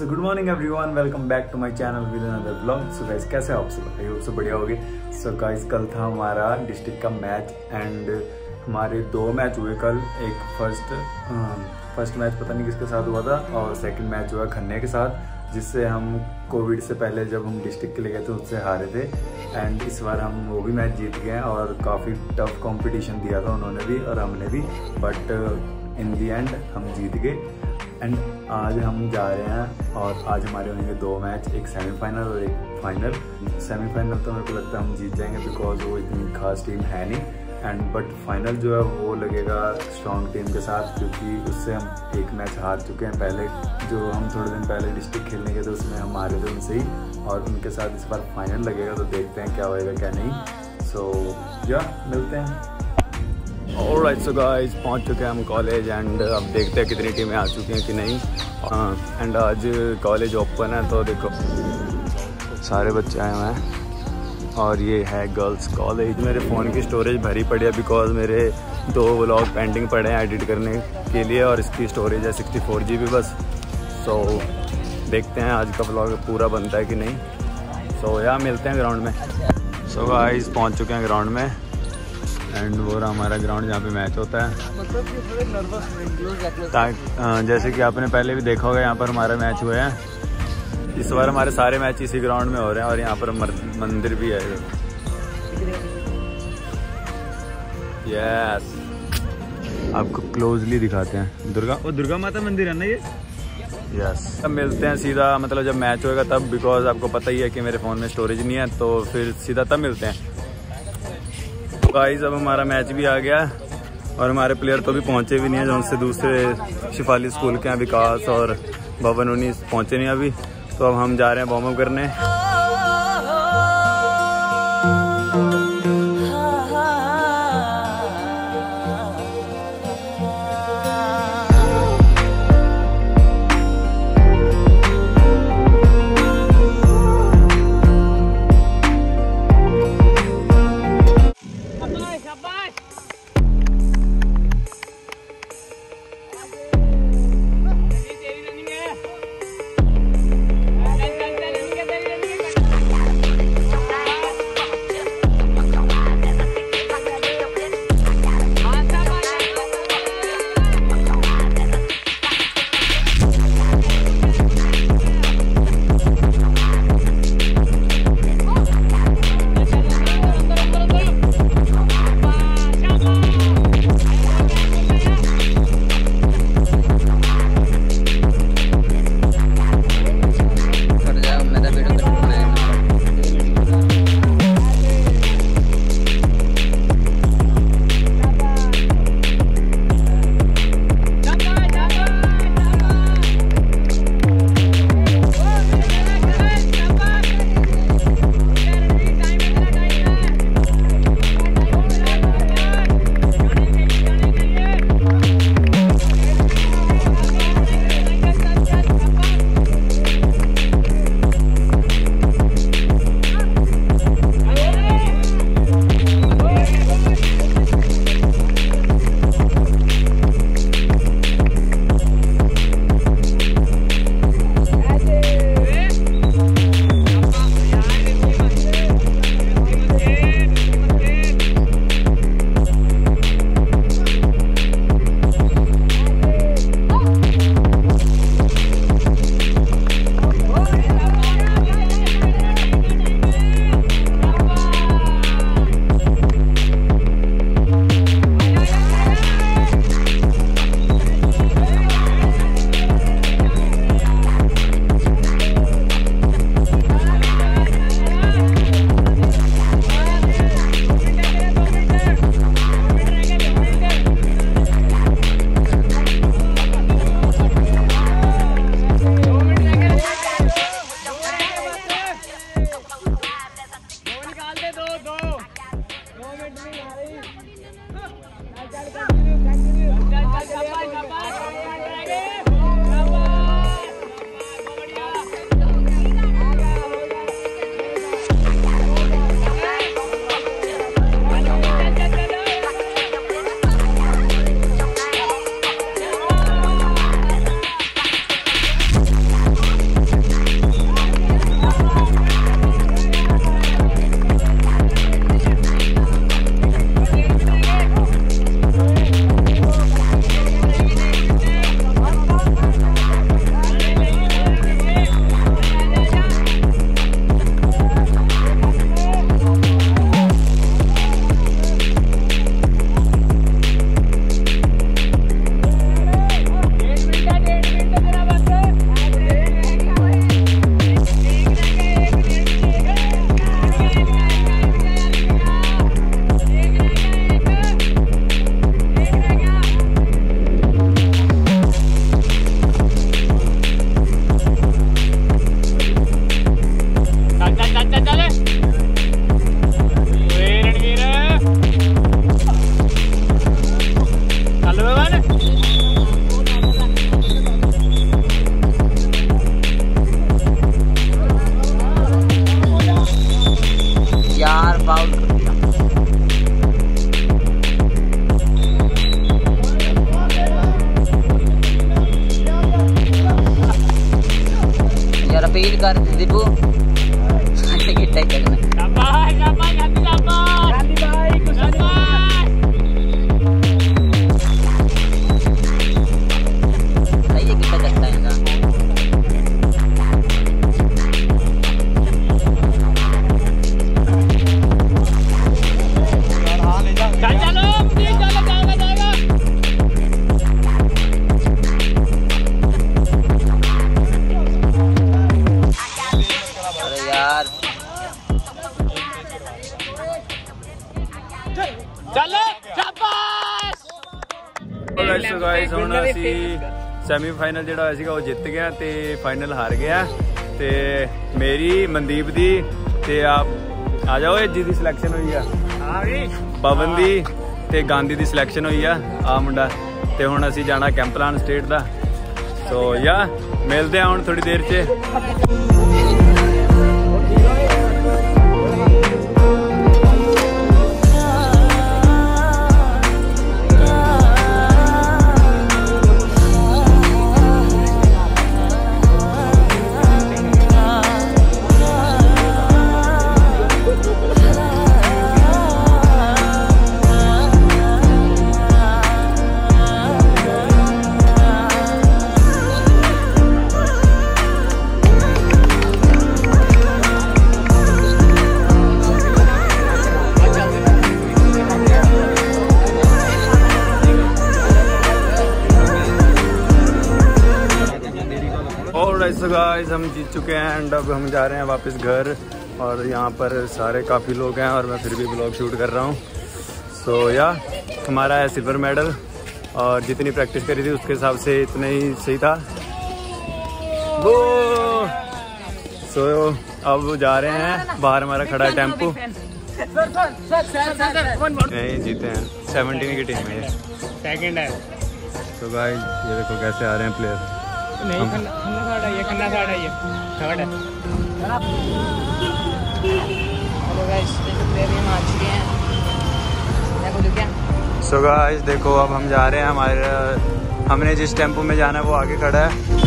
So good morning everyone, welcome back to my channel with another blog. So guys कैसे हो आप सब? I hope सब बढ़िया होगे। सो गाइस कल था हमारा डिस्ट्रिक्ट का मैच एंड हमारे दो मैच हुए कल। एक फर्स्ट मैच पता नहीं किसके साथ हुआ था और सेकंड मैच हुआ खन्ने के साथ, जिससे हम कोविड से पहले जब हम डिस्ट्रिक्ट के लिए गए थे उससे हारे थे। एंड इस बार हम वो भी मैच जीत गए और काफ़ी टफ कंपटीशन दिया था उन्होंने भी और हमने भी, बट इन दी एंड हम जीत गए। एंड आज हम जा रहे हैं और आज हमारे होंगे दो मैच, एक सेमीफाइनल और एक फाइनल। सेमीफाइनल तो मेरे को लगता है हम जीत जाएंगे बिकॉज वो इतनी खास टीम है नहीं, एंड बट फाइनल जो है वो लगेगा स्ट्रॉन्ग टीम के साथ, क्योंकि उससे हम एक मैच हार चुके हैं पहले। जो हम थोड़े दिन पहले डिस्ट्रिक्ट खेलने गए थे उसमें हम हारे थे उनसे ही, और उनके साथ इस बार फाइनल लगेगा, तो देखते हैं क्या होएगा क्या नहीं। सो या मिलते हैं। ऑलराइट, सो गाइस पहुंच चुके हैं हम कॉलेज एंड अब देखते हैं कितनी टीमें आ चुकी हैं कि नहीं। एंड आज कॉलेज ओपन है तो देखो सारे बच्चे आए हुए हैं और ये है गर्ल्स कॉलेज। मेरे फ़ोन की स्टोरेज भरी पड़ी है बिकॉज मेरे 2 व्लॉग पेंडिंग पड़े हैं एडिट करने के लिए और इसकी स्टोरेज है 64 GB बस। सो देखते हैं आज का व्लॉग पूरा बनता है कि नहीं। सो यहाँ मिलते हैं ग्राउंड में। सो गाइस पहुँच चुके हैं ग्राउंड में एंड वो रहा हमारा ग्राउंड जहाँ पे मैच होता है। जैसे कि आपने पहले भी देखा होगा यहाँ पर हमारा मैच हुए हैं। इस बार हमारे सारे मैच इसी ग्राउंड में हो रहे हैं और यहाँ पर मंदिर भी है। यस, आपको क्लोजली दिखाते हैं। दुर्गा माता मंदिर है ना ये। यस, अब मिलते हैं सीधा, मतलब जब मैच होएगा तब, बिकॉज आपको पता ही है कि मेरे फ़ोन में स्टोरेज नहीं है, तो फिर सीधा तब मिलते हैं। गाइस अब हमारा मैच भी आ गया और हमारे प्लेयर तो भी पहुंचे भी नहीं है, जो उनसे दूसरे शिफाली स्कूल के हैं विकास और भवन, उन्हीं पहुंचे नहीं अभी। तो अब हम जा रहे हैं वार्म अप करने। कर दीपू टिकट टाइप करना शाबाश शाबाश गांधी शाबाश गांधी भाई शाबाश सही है कितना चलता है ना ਹੁਣ ਅਸੀਂ ਸੈਮੀਫਾਈਨਲ ਜਿਹੜਾ ਹੋਇਆ ਸੀਗਾ ਉਹ ਜਿੱਤ ਗਿਆ ਤੇ ਫਾਈਨਲ ਹਾਰ ਗਿਆ ਤੇ ਮੇਰੀ ਮਨਦੀਪ ਦੀ ਤੇ ਆ ਜਾਓ ਇਹ ਜੀ ਦੀ ਸਿਲੈਕਸ਼ਨ ਹੋਈ ਆ ਪਵਨ ਦੀ ਤੇ ਗਾਂਧੀ ਦੀ ਸਿਲੈਕਸ਼ਨ ਹੋਈ ਆ ਮੁੰਡਾ ਤੇ ਹੁਣ ਅਸੀਂ ਜਾਣਾ ਕੈਂਪਲਾਨ ਸਟੇਟ ਦਾ ਸੋ ਯਾ ਮਿਲਦੇ ਆ ਹੁਣ ਥੋੜੀ ਦੇਰ 'ਚ सो गाइस हम जीत चुके हैं एंड अब हम जा रहे हैं वापस घर और यहाँ पर सारे काफ़ी लोग हैं और मैं फिर भी ब्लॉग शूट कर रहा हूँ सो या हमारा है सिल्वर मेडल और जितनी प्रैक्टिस करी थी उसके हिसाब से इतना ही सही था वो सो अब जा रहे हैं बाहर हमारा खड़ा है टेम्पो नहीं जीते हैं 17 की टीम है ये सेकंड है तो गाइस ये देखो कैसे आ रहे हैं प्लेयर नहीं खन्ना साड़ा ये थर्ड है हेलो गाइस देखो प्लेयर हम आ चुके हैं देखो तो क्या सो गाइस देखो अब हम जा रहे हैं हमने जिस टेम्पो में जाना है वो आगे खड़ा है